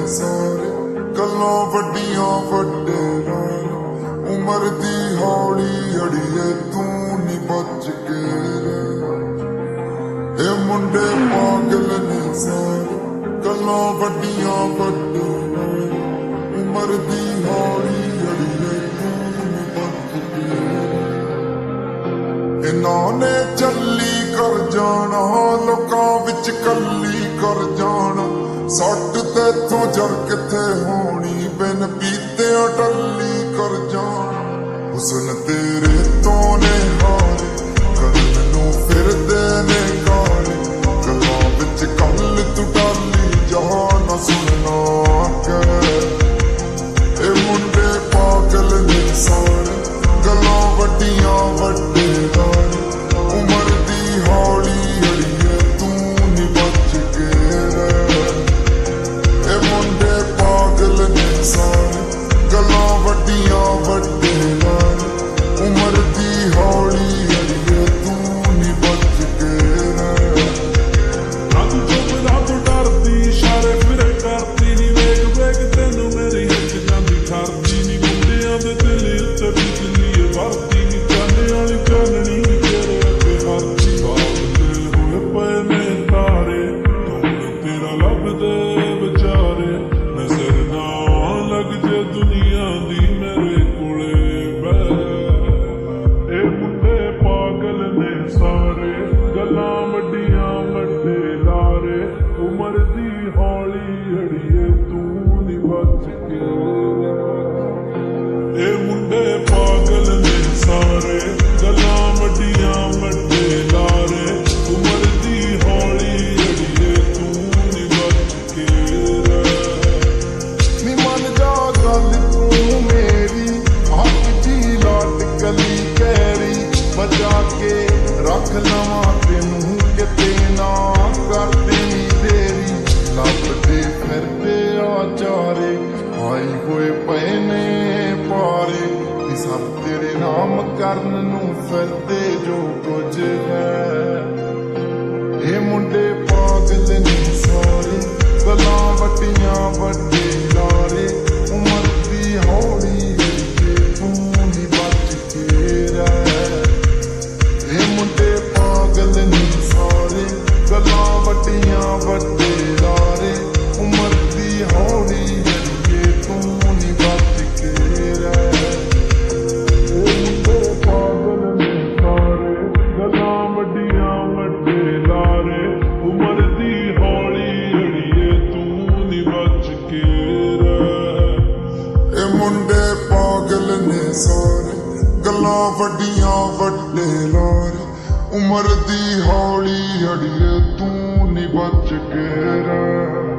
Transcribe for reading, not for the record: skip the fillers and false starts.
सारे गल्लां वड्डियां वड्डे नाल उमर दी हौली अड़िए तू नी बच के ए मुंडे पागल ने सारे गल्लां वड्डियां वड्डे नाल उमर दी हौली अड़िए तू नी बच के इन्हां ने चली कर जाना लोकां विच कल्ली कर जाना सट तेथों जर किथे होनी बिन पीते टल्ली कर जाना हुस्न तेरे तो ने हारे कल नू फिरदे ने गाने गल्लां विच कल तू डाली जा ना सुनना के ए मुंडे पागल ने सारे गल्लां वड्डियां वड्डे नाल उमर दी हौली अड़िए तू नी बच के मुंडे पागल ने सारे गल्लां वड्डियां वड्डे नाल उमर दी हौली अड़िए तू नी बच के रंग चुपदा तू डरदी इशारे फिरे करती नी वेग वेग तेनू मेरी हिच जांदी ठरदी नी मुंडियां दे दिल उत्ते बिजली वरती नी चाहने वाली चाननी तेरे अगे हरदी बावदे होए पे ने तारे तुम तेरा लभदे बेचारे नजर ना लग जे दुनिया दी मेरे कोले बह ए मुंडे पागल ने सारे गल्लां वड्डियां वड्डे लारे उमर दी हौली अड़िए तू नी बच के ए मुंडे पागल ने सारे गल्लां वड्डियां वड्डे लारे उमर दी हौली अड़िए तू नी बच के नी मन जा गल तू मेरी हक दी लाट गली कैरी बचा के रख लवां तेनू किते ना करते नी देरी लभदे फिरदे आचारे आई होए पए ने पारे सब तेरे नाम करन नू फिरदे जो कुछ है ए मुंडे पागल ने सारे गल्लां वड्डियां वड्डे लारे उमर दी हौली अड़िए तू नी बच के ए मुंडे पागल ने सारे गल्लां वड्डियां वड्डे लारे उमर दी हौली अड़िए तू नी बच के पागल ने सारे गल्लां वड्डियां वड्डे लारे उमर दी हौली अड़िए तू नी बच के ए मुंडे पागल ने सारे गल्लां वड्डियां वड्डे लारे उमर दी हौली अड़िए तू नी बच के